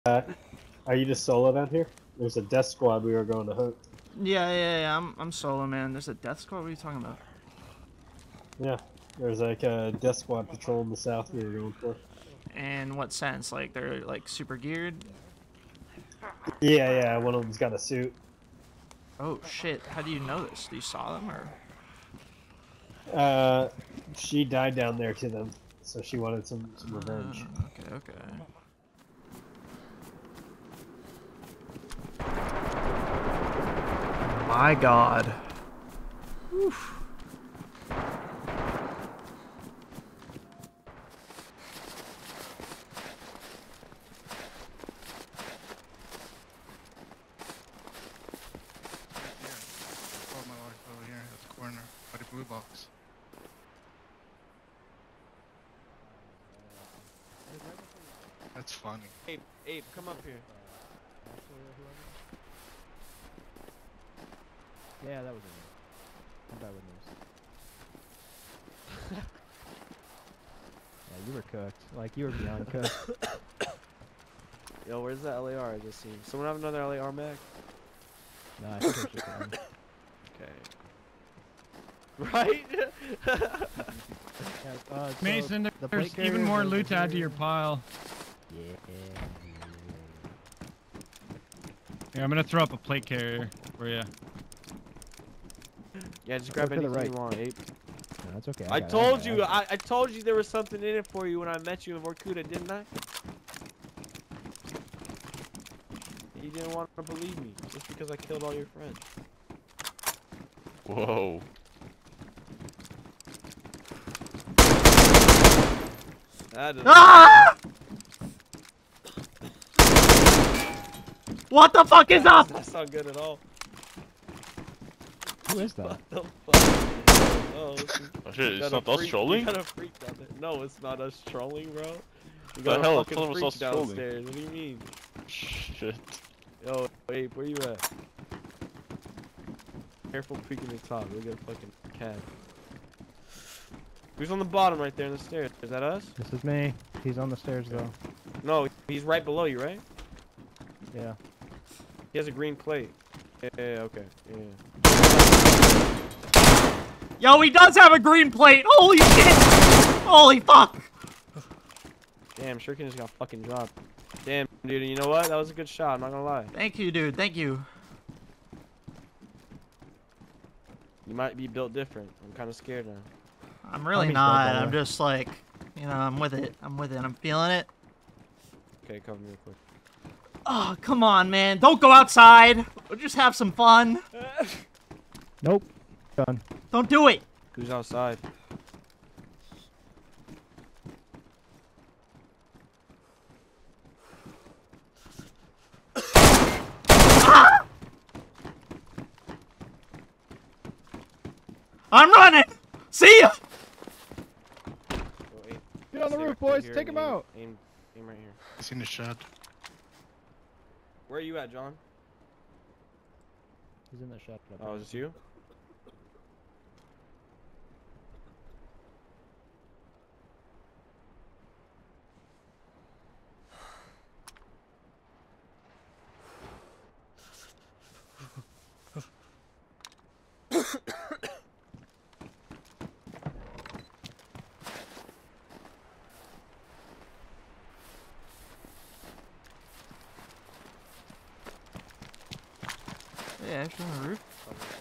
Are you just solo down here? There's a death squad we were going to hunt. Yeah. I'm solo, man. There's a death squad. What are you talking about? Yeah, there's like a death squad patrol in the south we were going for. In what sense? Like they're like super geared? Yeah. One of them's got a suit. Oh shit! How do you know this? You saw them or? She died down there to them, so she wanted some revenge. Okay. My God. Oof. Blue box. That's funny. Abe, come up here. Yeah, that was it. I'm bad with news. Yeah, you were cooked. Like, you were beyond cooked. Yo, where's that LAR I just seen? Someone have another LAR mag? Nah, I think it's just one. Okay. Right? Mason, the there's even more loot to add to your pile. Yeah. Here, I'm gonna throw up a plate carrier for you. Yeah, just grab anything you want, Abe. No, that's okay. I told you there was something in it for you when I met you in Vorkuta, didn't I? You didn't want to believe me, just because I killed all your friends. Whoa. Ah! What the fuck is up? That's not good at all. Who is that? What the fuck? Oh shit, it's not us trolling? You got a freak down there. No, it's not us trolling, bro. You The got hell, a fucking tell them it's freak us trolling. downstairs. What do you mean? Shit. Yo, Abe, where you at? Careful peeking the top. We'll get a fucking cat. Who's on the bottom right there in the stairs? Is that us? This is me. He's on the stairs, though. No, he's right below you, right? Yeah. He has a green plate. Yeah, okay. Yeah. Yo, he does have a green plate. Holy shit! Holy fuck! Damn, Shuriken just got fucking dropped. Damn, dude, you know what? That was a good shot, I'm not gonna lie. Thank you, dude. Thank you. You might be built different. I'm kind of scared now. I'm really not. I'm just like, you know, I'm with it. I'm feeling it. Okay, cover me real quick. Oh, come on, man. Don't go outside. We'll just have some fun. Nope. Done. Don't do it. Who's outside? Ah! I'm running. See ya. Get on the roof, boys. Take him out. Aim right here. I seen a shot. Where are you at, John? He's in the shop. Oh, is this you? Yeah, actually on the roof.